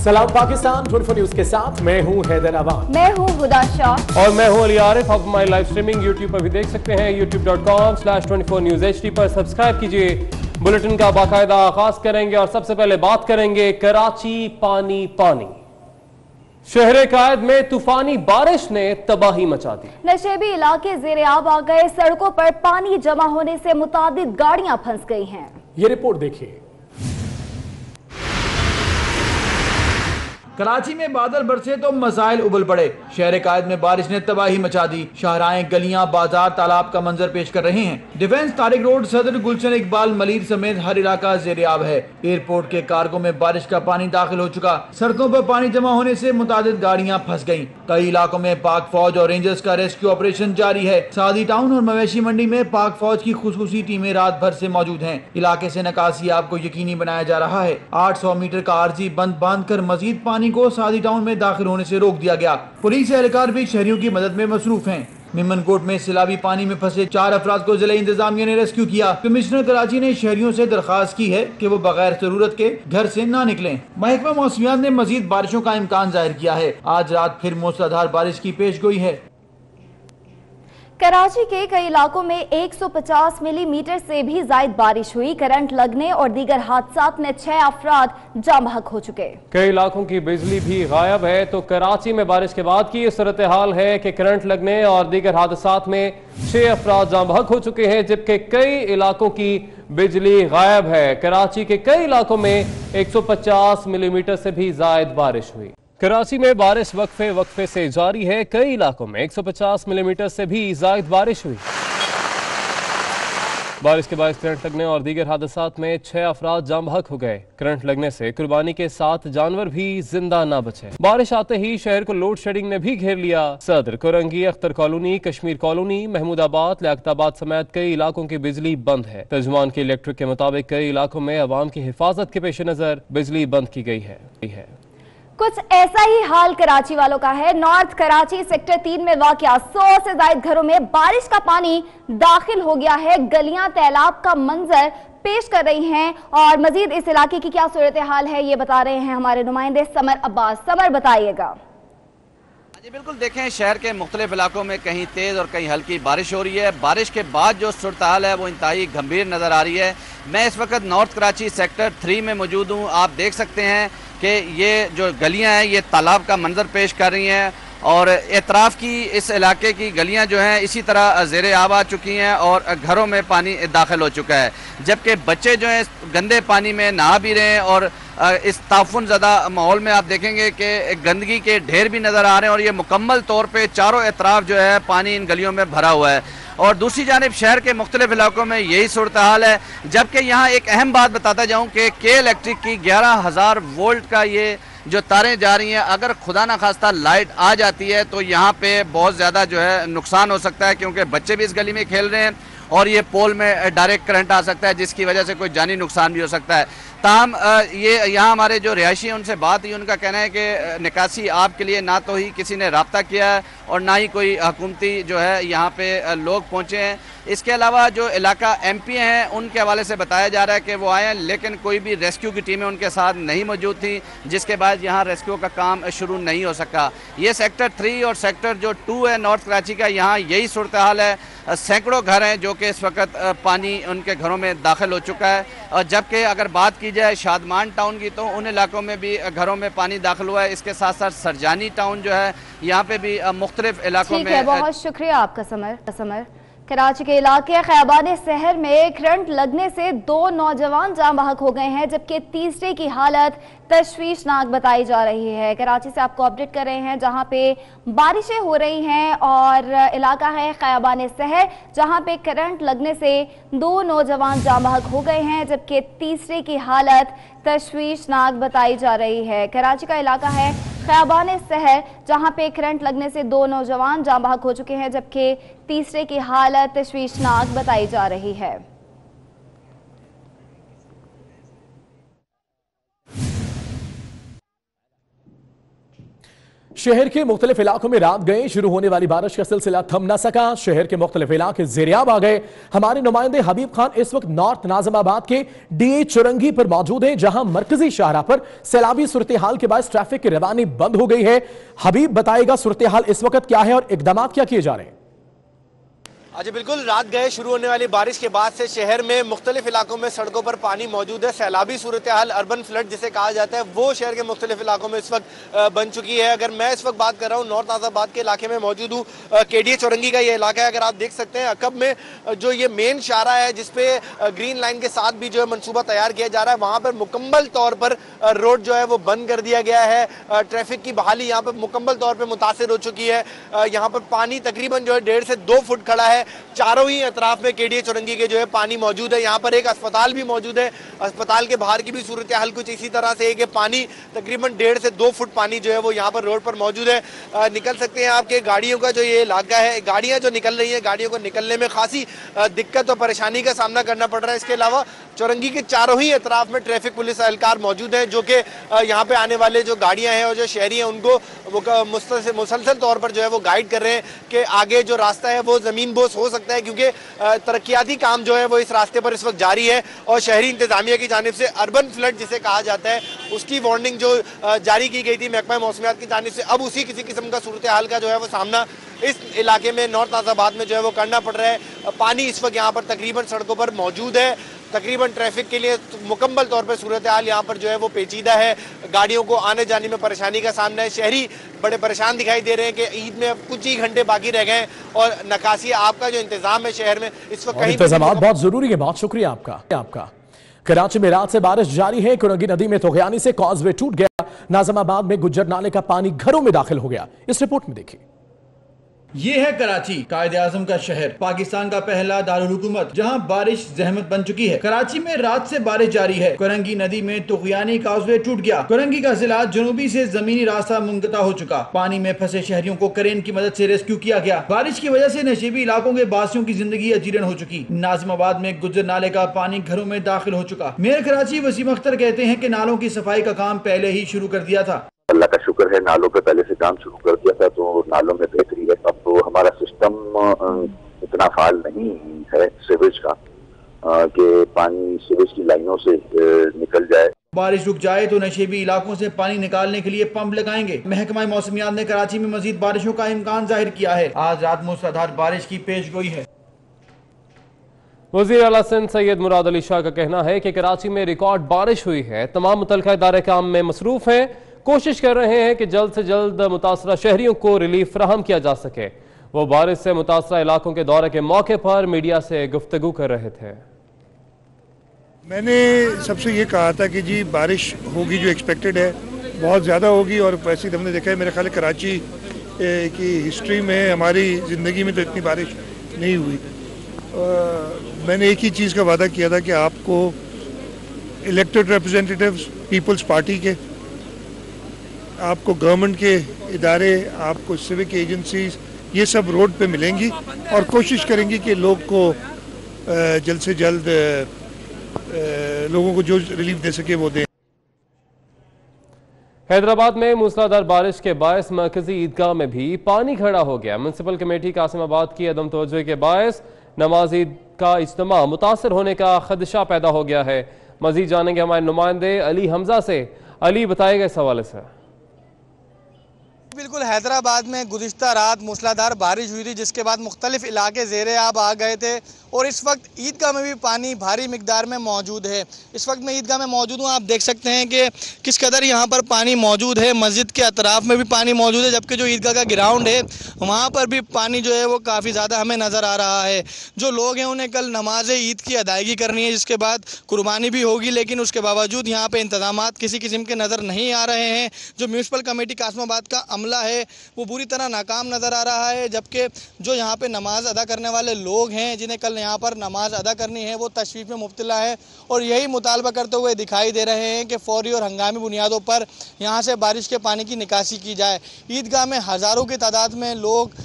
सलाम पाकिस्तान 24 न्यूज के साथ मैं हूं हैदर आबाद, मैं हूं हुदा शाह और मैं हूं अली आरिफ। आप हमारी लाइव स्ट्रीमिंग यूट्यूब पर भी देख सकते हैं। youtube.com/24newsHD पर सब्सक्राइब कीजिए। बुलेटिन का बाकायदा आगाज करेंगे और सबसे पहले बात करेंगे कराची पानी पानी। शहर कायद में तूफानी बारिश ने तबाही मचा दी। नशेबी इलाके ज़ेरे-आब आ गए। सड़कों पर पानी जमा होने से मुतादिद गाड़ियां फंस गई हैं। ये रिपोर्ट देखिए। कराची में बादल बरसे तो मसाइल उबल पड़े। शहर कायद में बारिश ने तबाही मचा दी। शाहराएं, गलियां, बाजार, तालाब का मंजर पेश कर रहे हैं। डिफेंस, तारिक रोड, सदर, गुलशन, इकबाल, मलीर समेत हर इलाका ज़ेरे-आब है। एयरपोर्ट के कार्गो में बारिश का पानी दाखिल हो चुका। सड़कों पर पानी जमा होने से मुतादिद गाड़ियां फंस गयी। कई इलाकों में पाक फौज और रेंजर्स का रेस्क्यू ऑपरेशन जारी है। सादी टाउन और मवेशी मंडी में पाक फौज की खुसूसी टीमें रात भर से मौजूद हैं। इलाके से निकासी आपको यकीनी बनाया जा रहा है। 800 मीटर का आर्जी बंद बांध कर मजीद पानी को सादी टाउन में दाखिल होने से रोक दिया गया। पुलिस एहलकार भी शहरियों की मदद में मसरूफ हैं। मिमनकोट में सैलाबी पानी में फंसे 4 अफराद को जिला इंतजामिया ने रेस्क्यू किया। कमिश्नर कराची ने शहरियों से दरखास्त की है कि वो बगैर जरूरत के घर से ना निकलें। महकमा मौसमियात ने मजीद बारिशों का इम्कान जाहिर किया है। आज रात फिर मूसलाधार बारिश की पेशगोई है। कराची के कई इलाकों में 150 मिलीमीटर से भी ज्यादा बारिश हुई। करंट लगने और दीगर हादसात में 6 अफराद जाम बहक हो चुके। कई इलाकों की बिजली भी गायब है। तो कराची में बारिश के बाद की सूरत हाल है कि करंट लगने और दीगर हादसात में 6 अफराद जाम बहक हो चुके हैं, जबकि कई इलाकों की बिजली गायब है। कराची के कई इलाकों में 150 मिलीमीटर से भी ज्यादा बारिश हुई। कराची में बारिश वक्फे वक्फे से जारी है। कई इलाकों में 150 मिलीमीटर से भी ज्यादा बारिश हुई। बारिश के बाद करंट लगने और दीगर हादसात में 6 अफराद जाम बहक हो गए। करंट लगने से कुर्बानी के 7 जानवर भी जिंदा न बचे। बारिश आते ही शहर को लोड शेडिंग ने भी घेर लिया। सदर, कोरंगी, अख्तर कॉलोनी, कश्मीर कॉलोनी, महमूदाबाद, लियाकताबाद समेत कई इलाकों की बिजली बंद है। तर्जुमान के इलेक्ट्रिक के मुताबिक कई इलाकों में अवाम की हिफाजत के पेश नजर बिजली बंद की गई है। कुछ ऐसा ही हाल कराची वालों का है। नॉर्थ कराची सेक्टर 3 में वाक़या 100 से ज्यादा घरों में बारिश का पानी दाखिल हो गया है। गलियां तालाब का मंजर पेश कर रही हैं और मजीद इस इलाके की क्या सूरत हाल है ये बता रहे हैं हमारे नुमाइंदे समर अब्बास। समर, बताइएगा। जी बिल्कुल, देखें शहर के मुख्तलिफ इलाकों में कहीं तेज़ और कहीं हल्की बारिश हो रही है। बारिश के बाद जो सूरत हाल है वो इंतहाई गंभीर नज़र आ रही है। मैं इस वक्त नॉर्थ कराची सेक्टर 3 में मौजूद हूँ। आप देख सकते हैं कि ये जो गलियां हैं ये तालाब का मंजर पेश कर रही हैं और एतराफ़ की इस इलाके की गलियां जो हैं इसी तरह ज़ेरे आब आ चुकी हैं और घरों में पानी दाखिल हो चुका है। जबकि बच्चे जो हैं गंदे पानी में नहा भी रहे हैं और इस ताफुन ज़दा माहौल में आप देखेंगे कि गंदगी के ढेर भी नज़र आ रहे हैं और ये मुकम्मल तौर पर चारों एतराफ़ जो है पानी इन गलियों में भरा हुआ है। और दूसरी जानिब शहर के मुख्तलिफ इलाकों में यही सूरत हाल है। जबकि यहाँ एक अहम बात बताता जाऊँ कि के इलेक्ट्रिक की 11,000 वोल्ट का ये जो तारें जा रही हैं, अगर खुदा ना खास्ता लाइट आ जाती है तो यहाँ पे बहुत ज़्यादा जो है नुकसान हो सकता है, क्योंकि बच्चे भी इस गली में खेल रहे हैं और ये पोल में डायरेक्ट करंट आ सकता है जिसकी वजह से कोई जानी नुकसान भी हो सकता है। ताहम ये यहाँ हमारे जो रिहायशी हैं उनसे बात हुई, उनका कहना है कि निकासी आप के लिए ना तो ही किसी ने रब्ता किया है और ना ही कोई हुकूमती जो है यहाँ पे लोग पहुँचे हैं। इसके अलावा जो इलाका MP हैं उनके हवाले से बताया जा रहा है कि वो आए हैं, लेकिन कोई भी रेस्क्यू की टीमें उनके साथ नहीं मौजूद थी, जिसके बाद यहाँ रेस्क्यू का काम शुरू नहीं हो सका। ये सेक्टर 3 और सेक्टर जो 2 है नॉर्थ कराची का, यहाँ यही सूरत हाल है। सैकड़ों घर हैं जो कि इस वक्त पानी उनके घरों में दाखिल हो चुका है। और जबकि अगर बात की जाए शादमान टाउन की तो उन इलाकों में भी घरों में पानी दाखिल हुआ है। इसके साथ साथ सरजानी टाउन जो है यहाँ पे भी मुख्तलिफ इलाकों में। बहुत शुक्रिया आपका समर। कराची के इलाके खैबान शहर में करंट लगने से 2 नौजवान जाम बहक हो गए हैं, जबकि तीसरे की हालत तशवीशनाक बताई जा रही है। कराची से आपको अपडेट कर रहे हैं जहां पे बारिशें हो रही हैं और इलाका है खैबान शहर जहां पे करंट लगने से 2 नौजवान जाम बहक हो गए हैं, जबकि तीसरे की हालत तशवीशनाक बताई जा रही है। कराची का इलाका है खैबान शहर जहां पे करंट लगने से 2 नौजवान जाम बहक हो चुके हैं, जबकि तीसरे की हालत तशवीशनाक बताई जा रही है। शहर के मुख्तलिफ इलाकों में रात गए शुरू होने वाली बारिश का सिलसिला थम न सका। शहर के मुख्तलिफ इलाके ज़ेरियाब आ गए। हमारे नुमाइंदे हबीब खान इस वक्त नॉर्थ नाजिमाबाद के डीए चुरंगी पर मौजूद है, जहां मरकजी शाहराह पर सैलाबी सूरत हाल के बाद ट्रैफिक की रवानी बंद हो गई है। हबीब बताएगा सूरत हाल इस वक्त क्या है और इकदाम क्या किए जा रहे हैं। जी बिल्कुल, रात गए शुरू होने वाली बारिश के बाद से शहर में मुख्तलिफ इलाकों में सड़कों पर पानी मौजूद है। सैलाबी सूरत हाल, अर्बन फ्लड जिसे कहा जाता है, वो शहर के मुख्तलिफ इलाकों में इस वक्त बन चुकी है। अगर मैं इस वक्त बात कर रहा हूँ नॉर्थ नाजिमाबाद के इलाके में मौजूद हूँ। केडीए चौरंगी का ये इलाका है। अगर आप देख सकते हैं अकब में जो ये मेन शाहराह है जिसपे ग्रीन लाइन के साथ भी जो है मनसूबा तैयार किया जा रहा है, वहाँ पर मुकम्मल तौर पर रोड जो है वो बंद कर दिया गया है। ट्रैफिक की बहाली यहाँ पर मुकम्मल तौर पर मुतासिर हो चुकी है। यहाँ पर पानी तकरीबन जो है 1.5 से 2 फुट खड़ा है। चारों ही अतराफ में केडीए चौरंगी के जो है पानी मौजूद है। यहाँ पर एक अस्पताल भी मौजूद है। अस्पताल के बाहर की भी सूरत हाल कुछ इसी तरह से है कि पानी तकरीबन 1.5 से 2 फुट पानी जो है वो यहाँ पर रोड पर मौजूद है। निकल सकते हैं आपके गाड़ियों का जो ये इलाका है, गाड़ियाँ जो निकल रही हैं, गाड़ियों को निकलने में खासी दिक्कत और परेशानी का सामना करना पड़ रहा है। इसके अलावा चौरंगी के चारों ही अतराफ में ट्रैफिक पुलिस एहलकार मौजूद हैं जो कि यहाँ पे आने वाले जो गाड़ियाँ हैं और जो शहरी हैं उनको मुसलसल तौर पर जो है वो गाइड कर रहे हैं कि आगे जो रास्ता है वो ज़मीन बोस हो सकता है, क्योंकि तरक्याती काम जो है वो इस रास्ते पर इस वक्त जारी है। और शहरी इंतजामिया की जानिब से अर्बन फ्लड जिसे कहा जाता है उसकी वार्निंग जो जारी की गई थी महकमा मौसमियात की जानिब से, अब उसी किसी किस्म का सूरत हाल का जो है वो सामना इस इलाके में नॉर्थ नाजिमाबाद में जो है वो करना पड़ रहा है। पानी इस वक्त यहाँ पर तकरीबन सड़कों पर मौजूद है। तकरीबन ट्रैफिक के लिए मुकम्मल तौर पर सूरत हाल यहाँ पर जो है वो पेचीदा है। गाड़ियों को आने जाने में परेशानी का सामना है। शहरी बड़े परेशान दिखाई दे रहे हैं कि ईद में अब कुछ ही घंटे बाकी रह गए और नकासी आपका जो इंतजाम है शहर में इस वक्त इंतजामात बहुत जरूरी है। बहुत शुक्रिया आपका। कराची में रात से बारिश जारी है। कुरंगी नदी में तोगयानी से कॉजवे टूट गया। नाजिमाबाद में गुज्जर नाले का पानी घरों में दाखिल हो गया। इस रिपोर्ट में देखिए। ये है कराची, कायदे आजम का शहर, पाकिस्तान का पहला दारुल हुकूमत, जहाँ बारिश जहमत बन चुकी है। कराची में रात से बारिश जारी है। कुरंगी नदी में तुगयानी काजवे टूट गया। कुरंगी का जिला जनूबी से जमीनी रास्ता मुनक़ता हो चुका। पानी में फंसे शहरियों को क्रेन की मदद से रेस्क्यू किया गया। बारिश की वजह से नशीबी इलाकों के बासियों की जिंदगी अजीरन हो चुकी। नाजिमाबाद में गुज्जर नाले का पानी घरों में दाखिल हो चुका। मेयर कराची वसीम अख्तर कहते हैं कि नालों की सफाई का काम पहले ही शुरू कर दिया था। अल्लाह का शुक्र है, नालों पे पहले से काम शुरू कर दिया था तो नालों में बेहतरी है। अब तो हमारा सिस्टम इतना फाल नहीं है सीवेज का कि पानी सीवेज की लाइनों से निकल जाए। बारिश रुक जाए तो नशेबी इलाकों से पानी निकालने के लिए पंप लगाएंगे। महकमा मौसमियात ने कराची में मजीद बारिशों का इम्कान जाहिर किया है। आज रात मूसलाधार बारिश की पेशगोई है। वज़ीर आला सिंध सैयद मुराद अली शाह का कहना है कि कराची में रिकॉर्ड बारिश हुई है। तमाम मुतल्लिका इदारे काम में मसरूफ हैं, कोशिश कर रहे हैं कि जल्द से जल्द मुतासरा शहरियों को रिलीफ फराहम किया जा सके। वो बारिश से मुतासरा इलाकों के दौरे के मौके पर मीडिया से गुफ्तगू कर रहे थे। मैंने सबसे ये कहा था कि जी बारिश होगी, जो एक्सपेक्टेड है बहुत ज़्यादा होगी। और वैसे ही हमने देखा है, मेरे ख्याल कराची की हिस्ट्री में, हमारी ज़िंदगी में तो इतनी बारिश नहीं हुई। मैंने एक ही चीज़ का वादा किया था कि आपको इलेक्टेड रिप्रेजेंटेटिव्स पीपल्स पार्टी के, आपको गवर्नमेंट के इदारे, आपको सिविक एजेंसीज, ये सब रोड पे मिलेंगी और कोशिश करेंगी कि लोग को जल्द से जल्द लोगों को जो रिलीफ दे सके वो दें। हैदराबाद में मूसलाधार बारिश के बायस मरकजी ईदगाह में भी पानी खड़ा हो गया। म्यूनसिपल कमेटी कासिमाबाद की अदम तवज्जो के बायस नमाज ईद का इज्तिमा मुतासर होने का खदशा पैदा हो गया है। मजीद जानेंगे हमारे नुमाइंदे अली हमजा से। अली, बताएगा इस हवाले से। बिल्कुल, हैदराबाद में गुज़िश्ता रात मूसलाधार बारिश हुई थी जिसके बाद मुख्तलिफ इलाके ज़ेरे आब आ गए थे और इस वक्त ईदगाह में भी पानी भारी मिकदार में मौजूद है। इस वक्त मैं ईदगाह में मौजूद हूँ। आप देख सकते हैं कि किस कदर यहाँ पर पानी मौजूद है। मस्जिद के अतराफ में भी पानी मौजूद है, जबकि जो ईदगाह का ग्राउंड है वहाँ पर भी पानी जो है वो काफ़ी ज़्यादा हमें नज़र आ रहा है। जो लोग हैं उन्हें कल नमाज ईद की अदायगी करनी है, जिसके बाद कुर्बानी भी होगी, लेकिन उसके बावजूद यहाँ पर इंतजामात किसी किस्म के नज़र नहीं आ रहे हैं। जो म्यूनसिपल कमेटी कासिमाबाद का अमला है वो पूरी तरह नाकाम नज़र आ रहा है, जबकि जो यहाँ पे नमाज अदा करने वाले लोग हैं जिन्हें कल यहाँ पर नमाज अदा करनी है वो तशवीश में मुब्तला है और यही मुतालबा करते हुए दिखाई दे रहे हैं कि फौरी और हंगामी बुनियादों पर यहाँ से बारिश के पानी की निकासी की जाए। ईदगाह में हज़ारों की तादाद में लोग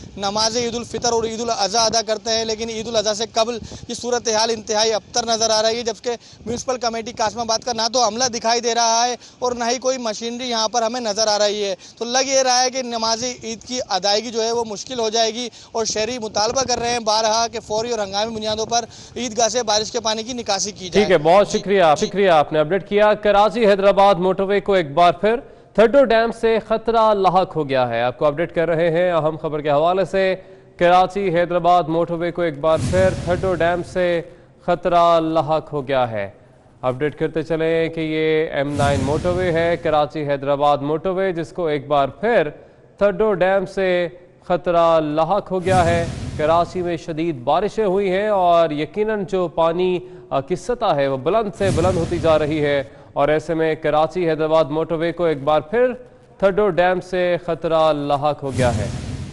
नमाज ईद उल फितर और ईद उल अज़हा अदा करते हैं, लेकिन ईद उल अज़हा से कबल ये सूरत हाल इंतहाई अबतर नज़र आ रही है, जबकि म्यूनसिपल कमेटी कासमाबाद का ना तो अमला दिखाई दे रहा है और ना ही कोई मशीनरी यहाँ पर हमें नज़र आ रही है। तो लग ये रहा है कि नमाज ईद की अदायगी जो है वो मुश्किल हो जाएगी और शहरी मुतालबा कर रहे हैं बारहा के फौरी और हंगामी बुनियादों पर ईदगाह से बारिश के पानी की निकासी की जाए। ठीक है, बहुत शुक्रिया आपने अपडेट किया। कराची हैदराबाद मोटरवे को एक बार फिर थड्डो डैम से खतरा लाहक हो गया है। आपको अपडेट कर रहे हैं अहम खबर के हवाले से। कराची हैदराबाद मोटरवे को एक बार फिर थड्डो डैम से खतरा लाहक हो गया है। अपडेट करते चले कि ये M9 मोटरवे है, कराची हैदराबाद मोटरवे, जिसको एक बार फिर थड्डो डैम से खतरा लाहक हो गया है। कराची में शदीद बारिशें हुई हैं और यकीनन जो पानी की सतह है वो बुलंद से बुलंद होती जा रही है और ऐसे में कराची हैदराबाद मोटरवे को एक बार फिर थड्डो डैम से खतरा लाहक हो गया है।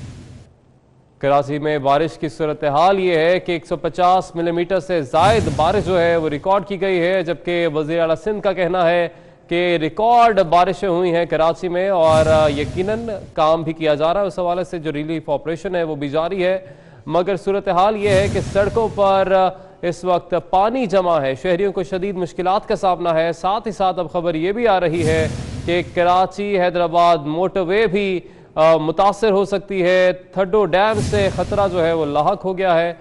कराची में बारिश की सूरत हाल ये है कि 150 मिलीमीटर से ज़ायद बारिश जो है वो रिकॉर्ड की गई है, जबकि वज़ीर आला सिंध का कहना है कि रिकॉर्ड बारिशें हुई हैं कराची में और यकीनन काम भी किया जा रहा है। उस हवाले से जो रिलीफ ऑपरेशन है वो भी जारी है, मगर सूरत हाल ये है कि सड़कों पर इस वक्त पानी जमा है, शहरियों को शदीद मुश्किलात का सामना है। साथ ही साथ अब खबर ये भी आ रही है कि कराची हैदराबाद मोटरवे भी मुतासर हो सकती है। थड्डो डैम से खतरा जो है वो लाहक हो गया है।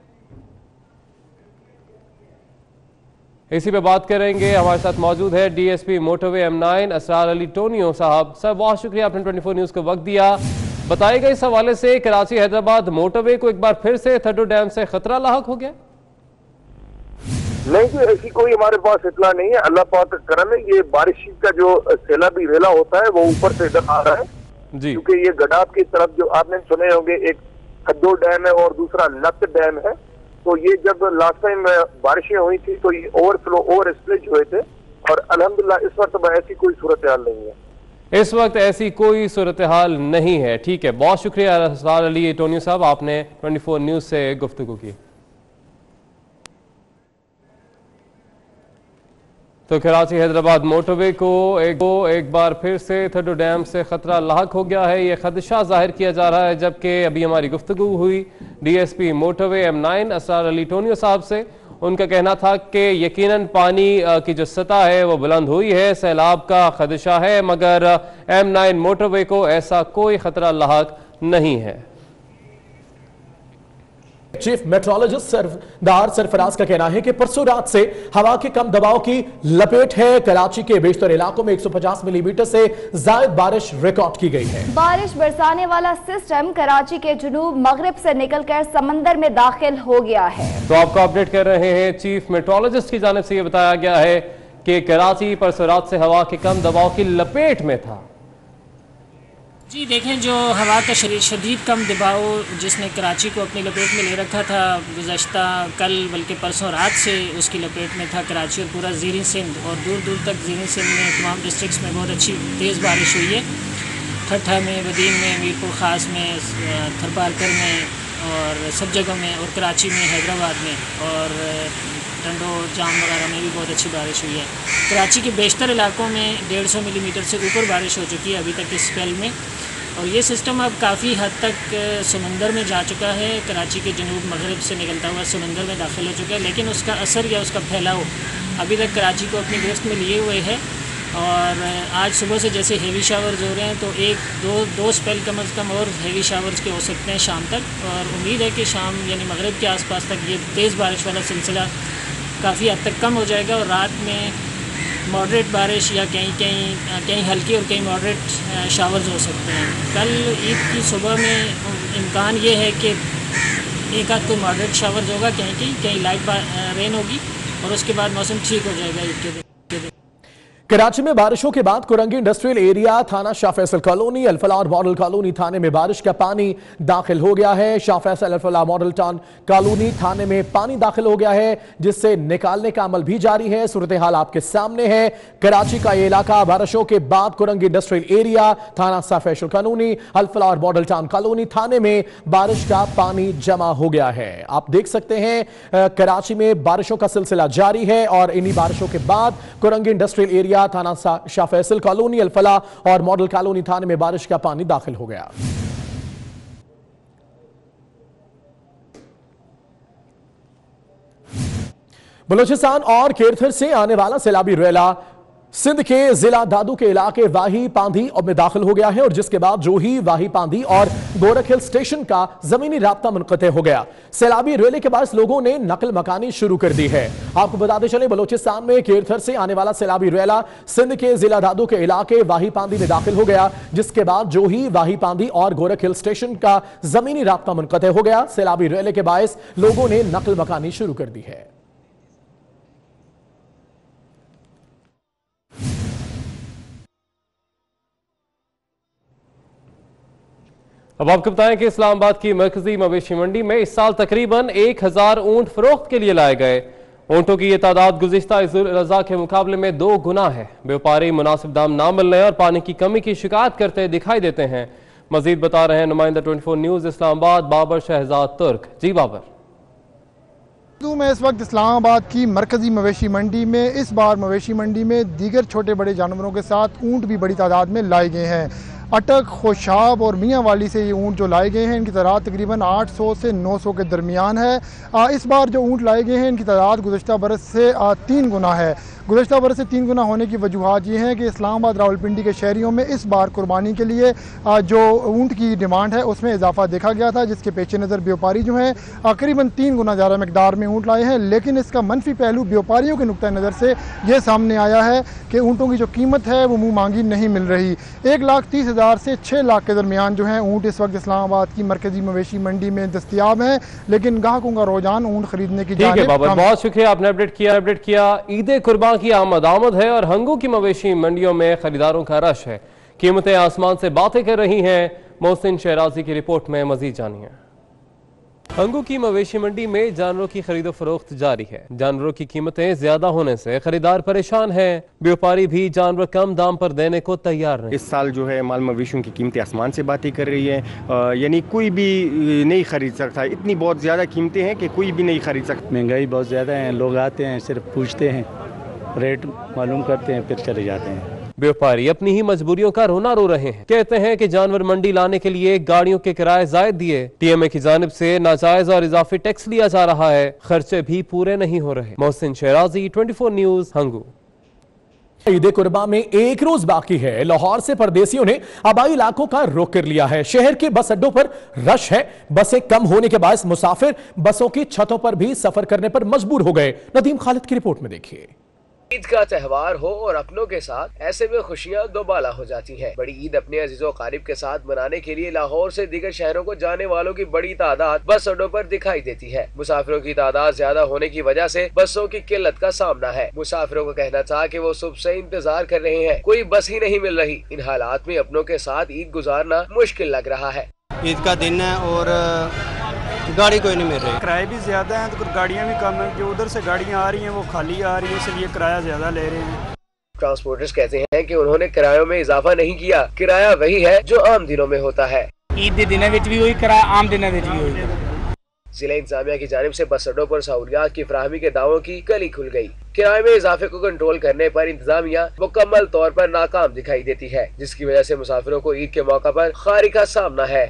इसी पे बात करेंगे, हमारे साथ मौजूद है DSP motorway M9 Asrar Ali Tunio sahab. Sir बहुत शुक्रिया, आपने 24 न्यूज़ को वक्त दिया। बताइएगा इस हवाले से कराची हैदराबाद मोटरवे को एक बार फिर से थड्डो डैम से खतरा लाहक हो गया? नहीं जी, ऐसी कोई हमारे पास इतला नहीं है। अल्लाह पाक का करम है, ये बारिश का जो सैलाबी वेला होता है वो ऊपर से इधर आ रहा है जी, क्योंकि ये गडाब की तरफ जो आपने सुने होंगे एक थड्डो डैम है और दूसरा लत डैम है। तो ये जब लास्ट टाइम बारिशें हुई थी तो ये ओवरफ्लो ओवर स्प्लिट हुए थे और अल्हम्दुलिल्लाह इस वक्त ऐसी कोई सूरत हाल नहीं है। इस वक्त ऐसी कोई सूरत हाल नहीं है। ठीक है, बहुत शुक्रिया असरार अली टोनियो साहब, आपने 24 न्यूज़ से गुफ्तगू की। तो कराची हैदराबाद मोटरवे को एक बार फिर से थड्डो डैम से खतरा लाहक हो गया है, ये खदशा जाहिर किया जा रहा है। जबकि अभी हमारी गुफ्तगू हुई DSP motorway M9 Asrar Ali Tunio sahab से, उनका कहना था कि यकीनन पानी की जो सतह है वो बुलंद हुई है, सैलाब का खदशा है, मगर M9 मोटरवे को ऐसा कोई खतरा लाहक नहीं है। चीफ मेट्रोलॉजिस्ट सरदार सरफराज का कहना है कि परसों रात से हवा के कम दबाव की लपेट है। कराची के बेशतर इलाकों में 150 मिलीमीटर से ज्यादा बारिश रिकॉर्ड की गई है। बारिश बरसाने वाला सिस्टम कराची के जुनूब मगरिब से निकलकर समंदर में दाखिल हो गया है। तो आपको अपडेट कर रहे हैं, चीफ मेट्रोलॉजिस्ट की जानिब से यह बताया गया है कि कराची परसों रात से हवा के कम दबाव की लपेट में था। जी देखें, जो हवा का शदीद कम दबाव जिसने कराची को अपनी लपेट में ले रखा था गुज़श्ता कल बल्कि परसों रात से उसकी लपेट में था कराची और पूरा ज़ीरी सिंध और दूर दूर तक ज़ीरी सिंध में तमाम डिस्ट्रिक्ट्स में बहुत अच्छी तेज़ बारिश हुई है। ठट्ठा में, बदीन में, मीरपुर ख़ास में, थरपारकर में और सब जगह में और कराची में, हैदराबाद में और टंडो जाम वगैरह में भी बहुत अच्छी बारिश हुई है। कराची के बेशतर इलाकों में 150 मिलीमीटर से ऊपर बारिश हो चुकी है अभी तक इस स्पेल में और ये सिस्टम अब काफ़ी हद तक समंदर में जा चुका है। कराची के जनूब मगरब से निकलता हुआ समंदर में दाखिल हो चुका है, लेकिन उसका असर या उसका फैलाव अभी तक कराची को अपनी गिरफ्त में लिए हुए है। और आज सुबह से जैसे हेवी शावर्स हो रहे हैं तो दो स्पेल कम अज़ कम और हेवी शावर्स के हो सकते हैं शाम तक और उम्मीद है कि शाम यानी मगरिब के आसपास तक ये तेज़ बारिश वाला सिलसिला काफ़ी हद तक कम हो जाएगा और रात में मॉडरेट बारिश या कहीं हल्की और कहीं मॉडरेट शावर्स हो सकते हैं। कल ईद की सुबह में इम्कान ये है कि एक आध कोई मॉडरेट शावर्स होगा, कहीं लाइट रेन होगी और उसके बाद मौसम ठीक हो जाएगा ईद के दिन। कराची में बारिशों के बाद कुरंगी इंडस्ट्रियल एरिया, थाना शाह फैसल कॉलोनी, अल-फलाह और मॉडल कॉलोनी थाने में बारिश का पानी दाखिल हो गया है। Shah Faisal, Al-Falah, model town colony थाने में पानी दाखिल हो गया है, जिससे निकालने का अमल भी जारी है। सूरत हाल आपके सामने है। कराची का ये इलाका बारिशों के बाद कुरंगी इंडस्ट्रियल एरिया, थाना शाह फैसल कॉलोनी, अल-फलाह और मॉडल टाउन कॉलोनी थाने में बारिश का पानी जमा हो गया है। आप देख सकते हैं कराची में बारिशों का सिलसिला जारी है और इन्हीं बारिशों के बाद कुरंगी इंडस्ट्रियल एरिया, थाना शाह फैसल कॉलोनी, अल-फलाह और मॉडल कॉलोनी थाने में बारिश का पानी दाखिल हो गया। बलूचिस्तान और केरथर से आने वाला सैलाबी रेला सिंध के जिला दादू के इलाके वाही पांधी में दाखिल हो गया है और जिसके बाद जोही वाही पांधी और गोरख हिल स्टेशन का जमीनी राब्ता मुनक़ते हो गया। सैलाबी रेले के बाद लोगों ने नकल मकानी शुरू कर दी है। आपको बताते चले बलूचिस्तान में केरथर से आने वाला सैलाबी रेला सिंध के जिला दादू के इलाके वाही पांधी में दाखिल हो गया, जिसके बाद जोही वाही पांधी और गोरख हिल स्टेशन का जमीनी राब्ता मुनक़ते हो गया। सैलाबी रेले के बायस लोगों ने नकल मकानी शुरू कर दी है। अब आपको बताएं कि इस्लामाबाद की मरकजी मवेशी मंडी में इस साल तकरीबन 1000 ऊंट फरोख्त के लिए लाए गए। ऊंटों की यह तादाद गुज़िश्ता ईद-उल अज़हा के मुकाबले में 2 गुना है। व्यापारी मुनासिब दाम ना मिलने और पानी की कमी की शिकायत करते दिखाई देते हैं। मजीद बता रहे हैं नुमाइंदा 24 न्यूज़ इस्लामाबाद बाबर शहजाद तुर्क। जी बाबर। मैं इस वक्त इस्लामाबाद की मरकजी मवेशी मंडी में, इस बार मवेशी मंडी में दीगर छोटे बड़े जानवरों के साथ ऊंट भी बड़ी तादाद में लाए गए हैं। अटक, खोशाब और मियाँ वाली से ये ऊँट जो लाए गए हैं इनकी तादाद तकरीबन 800 से 900 के दरमियान है। इस बार जो ऊँट लाए गए हैं इनकी तादाद गुज़श्ता बरस से 3 गुना है। गुज़श्ता बरस से 3 गुना होने की वजूहात ये हैं कि इस्लामाबाद रावलपिंडी के शहरियों में इस बार कुर्बानी के लिए जो ऊँट की डिमांड है उसमें इजाफा देखा गया था, जिसके पेश नज़र व्यापारी जो हैं करीबन 3 गुना ज़्यादा मकदार में ऊँट लाए हैं। लेकिन इसका मनफी पहलू व्यापारियों के नुक्ता नज़र से ये सामने आया है कि ऊँटों की जो कीमत है वो मुँह मांगी नहीं मिल रही। 1,30,000 से 6 लाख के दरमियान जो है ऊँट इस वक्त इस्लामाबाद की मरकजी मवेशी मंडी में दस्तियाब हैं, लेकिन ग्राहकों का रुझान ऊँट खरीदने की जानिब कम। बहुत शुक्रिया, आपने अपडेट किया। ईद कुर्बान की आमद है और हंगू की मवेशी मंडियों में खरीदारों का रश है। कीमतें आसमान से बातें कर रही हैं। मोहसिन शहराजी की रिपोर्ट में मजीद जानिए। हंगू की मवेशी मंडी में जानवरों की खरीदो फरोख्त जारी है। जानवरों की कीमतें ज्यादा होने से खरीदार परेशान हैं। व्यापारी भी जानवर कम दाम पर देने को तैयार नहीं। इस साल जो है माल मवेशियों की कीमतें आसमान से बातें कर रही है, यानी कोई भी नहीं खरीद सकता। इतनी बहुत ज्यादा कीमतें हैं कि कोई भी नहीं खरीद सकता। महंगाई बहुत ज्यादा है, लोग आते हैं सिर्फ पूछते हैं, रेट मालूम करते हैं, फिर चले जाते हैं। व्यापारी अपनी ही मजबूरियों का रोना रो रहे हैं। कहते हैं कि जानवर मंडी लाने के लिए गाड़ियों के किराए जायद दिए, टीएमए की जानिब से नाजायज और इजाफी टैक्स लिया जा रहा है, खर्चे भी पूरे नहीं हो रहे। मोहसिन शहराजी, 24 न्यूज़, हंगू। ईद कुर्बान में 1 रोज बाकी है। लाहौर से परदेसियों ने आबाई इलाकों का रुख कर लिया है। शहर के बस अड्डों पर रश है। बसें कम होने के बायस मुसाफिर बसों की छतों पर भी सफर करने पर मजबूर हो गए। नदीम खालिद की रिपोर्ट में देखिए। ईद का त्यौहार हो और अपनों के साथ, ऐसे में खुशियां दोबाला हो जाती हैं। बड़ी ईद अपने अजीजों कारिब के साथ मनाने के लिए लाहौर से दीगर शहरों को जाने वालों की बड़ी तादाद बस अड्डों पर दिखाई देती है। मुसाफिरों की तादाद ज्यादा होने की वजह से बसों की किल्लत का सामना है। मुसाफिरों का कहना था कि वो सुबह से इंतजार कर रहे हैं, कोई बस ही नहीं मिल रही। इन हालात में अपनों के साथ ईद गुजारना मुश्किल लग रहा है। ईद का दिन है और गाड़ी कोई नहीं मिल रही, किराए भी ज्यादा हैं तो गाड़ियां भी कम हैं। जो उधर से गाड़ियां आ रही हैं वो खाली आ रही है, इसलिए किराया ज्यादा ले रहे हैं। ट्रांसपोर्टर्स कहते हैं कि उन्होंने किरायों में इजाफा नहीं किया, किराया वही है जो आम दिनों में होता है। ईद के दिनों में भी हुई किराया, आम दिनों में भी हुई। जिला इंतजामिया की जानिब से बस अड्डों पर सहूलियात की फराहमी के दावों की कली खुल गई। किराए में इजाफे को कंट्रोल करने पर इंतजामिया मुकम्मल तौर पर नाकाम दिखाई देती है, जिसकी वजह से मुसाफिरों को ईद के मौका पर खारी का सामना है।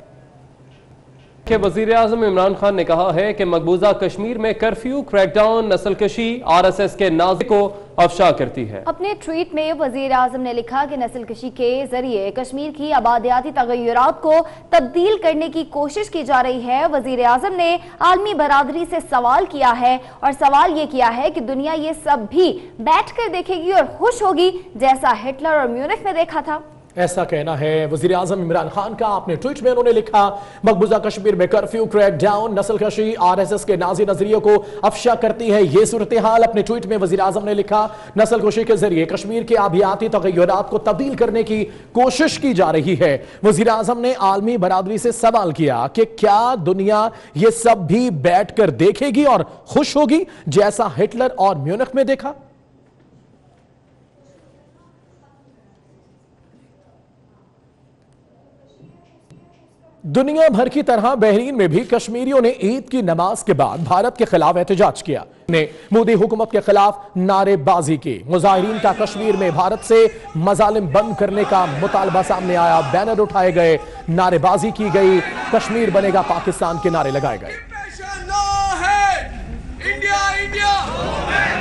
के वज़ीर आज़म इमरान खान ने कहा है कि मकबूजा कश्मीर में कर्फ्यू, क्रैकडाउन, नस्लकशी RSS के नाज़े को अफशा करती है। अपने ट्वीट में वज़ीर आज़म ने लिखा कि नस्लकशी के जरिए कश्मीर की आबादियाती तगय्युरात को तब्दील करने की कोशिश की जा रही है। वज़ीर आज़म ने आलमी बरादरी से सवाल किया है और सवाल ये किया है कि दुनिया ये सब भी बैठ कर देखेगी और खुश होगी जैसा हिटलर और म्यूनिख में देखा था। ऐसा कहना है वज़ीर आज़म इमरान खान का। अपने ट्वीट में उन्होंने लिखा, मकबूजा कश्मीर में कर्फ्यू, क्रैकडाउन, नस्लकशी RSS के नाजी नजरियों को अफशा करती है ये सूरत हाल। अपने ट्वीट में वज़ीर आज़म ने लिखा, नस्लकशी के जरिए कश्मीर के आबियाती तगय्युरात को तब्दील करने की कोशिश की जा रही है। वज़ीर आज़म ने आलमी बरादरी से सवाल किया कि क्या दुनिया ये सब भी बैठ कर देखेगी और खुश होगी जैसा हिटलर और म्यूनिख में देखा। दुनिया भर की तरह बहरीन में भी कश्मीरियों ने ईद की नमाज के बाद भारत के खिलाफ एहतजाज किया। ने मोदी हुकूमत के खिलाफ नारेबाजी की। मुजाहिरीन का कश्मीर में भारत से मजालिम बंद करने का मुतालबा सामने आया, बैनर उठाए गए, नारेबाजी की गई, कश्मीर बनेगा पाकिस्तान के नारे लगाए गए। इंडिया इंडिया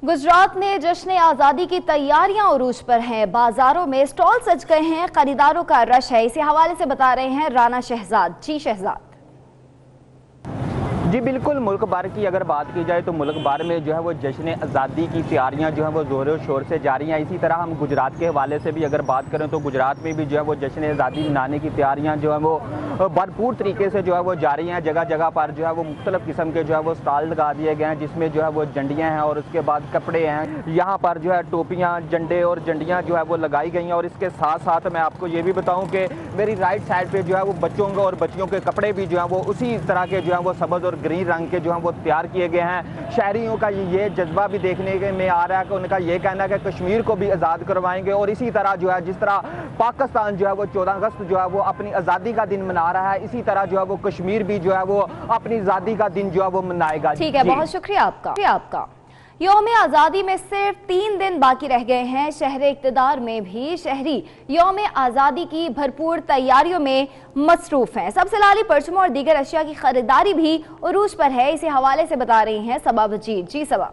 गुजरात में जश्न आज़ादी की तैयारियां उरूज पर हैं। बाजारों में स्टॉल सज गए हैं, खरीदारों का रश है। इसी हवाले से बता रहे हैं राना शहजाद। जी शहजाद। जी बिल्कुल, मुल्क भर की अगर बात की जाए तो मुल्क भर में जो है वो जश्न आज़ादी की तैयारियां जो है वो ज़ोर शोर से जारी हैं। इसी तरह हम गुजरात के हवाले से भी अगर बात करें तो गुजरात में भी जो है वो जश्न आज़ादी मनाने की तैयारियां जो है वो भरपूर तरीके से जो है वो जारी हैं। जगह जगह पर जो है वो मुख्तलिफ किस्म के जो है वो स्टॉल लगा दिए गए हैं, जिसमें जो है वो झंडियाँ हैं और उसके बाद कपड़े हैं। यहाँ पर जो है टोपियाँ, झंडे और झंडियाँ जो है वो लगाई गई हैं। और इसके साथ साथ मैं आपको ये भी बताऊँ कि मेरी राइट साइड पर जो है वो बच्चों के और बच्चियों के कपड़े भी जो है वो उसी तरह के जो है वो सब्ज़ और ग्रीन रंग के जो है वो तैयार किए गए हैं। शहरियों का ये जज्बा भी देखने में आ रहा है कि उनका ये कहना है कि कश्मीर को भी आज़ाद करवाएंगे। और इसी तरह जो है जिस तरह पाकिस्तान जो है वो 14 अगस्त जो है वो अपनी आज़ादी का दिन मना रहा है, इसी तरह जो है वो कश्मीर भी जो है वो अपनी आज़ादी का दिन जो है वो मनाएगा। ठीक है, बहुत शुक्रिया आपका। यौम आज़ादी में सिर्फ 3 दिन बाकी रह गए हैं। शहर इक़्तिदार में भी शहरी यौम आज़ादी की भरपूर तैयारियों में मसरूफ हैं। सबसे लाली परचमों और दीगर अशिया की खरीदारी भी उरूज पर है। इसी हवाले से बता रही हैं सबा वजीद। जी सबा।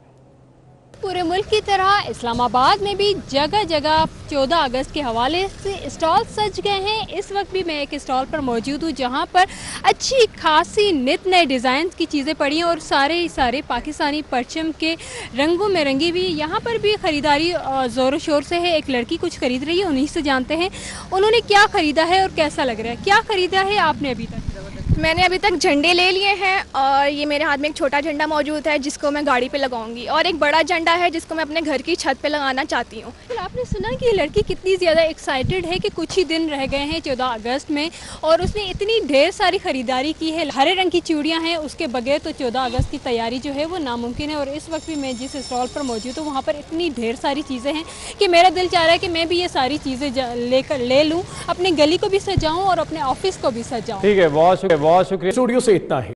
पूरे मुल्क की तरह इस्लामाबाद में भी जगह जगह 14 अगस्त के हवाले से स्टॉल सज गए हैं। इस वक्त भी मैं एक स्टॉल पर मौजूद हूँ जहाँ पर अच्छी खासी नित नए डिज़ाइन की चीज़ें पड़ी हैं और सारे पाकिस्तानी परचम के रंगों में रंगी हुई। यहाँ पर भी ख़रीदारी ज़ोर शोर से है। एक लड़की कुछ ख़रीद रही है, उन्हीं से जानते हैं उन्होंने क्या ख़रीदा है और कैसा लग रहा है। क्या ख़रीदा है आपने अभी तक? मैंने अभी तक झंडे ले लिए हैं और ये मेरे हाथ में एक छोटा झंडा मौजूद है जिसको मैं गाड़ी पे लगाऊंगी, और एक बड़ा झंडा है जिसको मैं अपने घर की छत पे लगाना चाहती हूँ। आपने सुना कि ये लड़की कितनी ज़्यादा एक्साइटेड है कि कुछ ही दिन रह गए हैं 14 अगस्त में और उसने इतनी ढेर सारी ख़रीदारी की है। हरे रंग की चूड़ियाँ हैं, उसके बगैर तो 14 अगस्त की तैयारी जो है वो नामुमकिन है। और इस वक्त भी मैं जिस स्टॉल पर मौजूद हूँ वहाँ पर इतनी ढेर सारी चीज़ें हैं कि मेरा दिल चाह रहा है कि मैं भी ये सारी चीज़ें लेकर ले लूँ, अपनी गली को भी सजाऊँ और अपने ऑफिस को भी सजाऊँ। ठीक है, बहुत शुक्रिया। स्टूडियो से इतना ही।